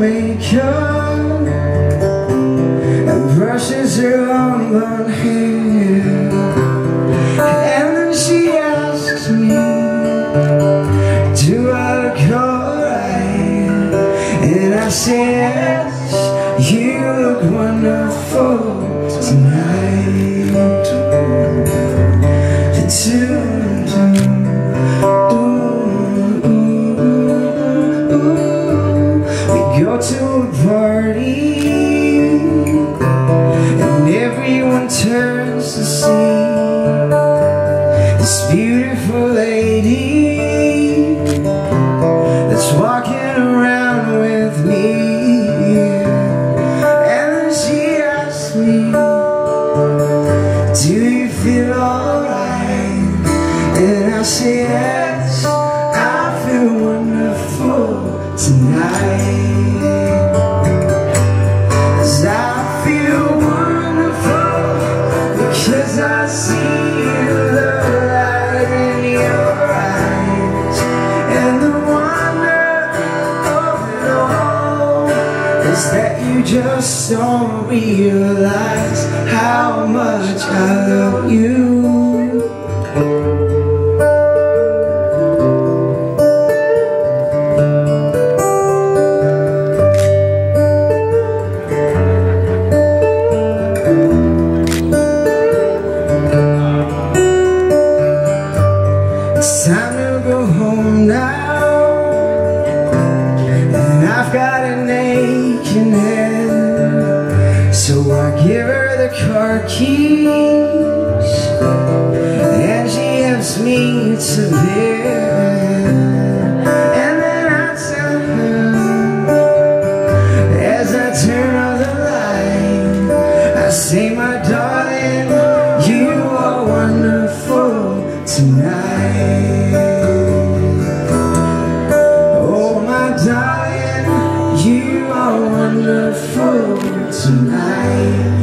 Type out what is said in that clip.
makeup and brushes her long blonde hair, and then she asks me, do I look alright? And I say yes, you look wonderful tonight. We go to a party and everyone turns to see this beautiful lady that's walking around with me. And then she asks me, do you feel alright? And I say yes, I feel wonderful tonight. 'Cause I feel wonderful because I see the light in your eyes, and the wonder of it all is that you just don't realize how much I love you. It's time to go home now, and I've got an aching head, so I give her the car keys, and she helps me to bed. And then I tell her, as I turn on the light, I say, my darling, you are wonderful tonight. Oh, my darling, you are wonderful tonight.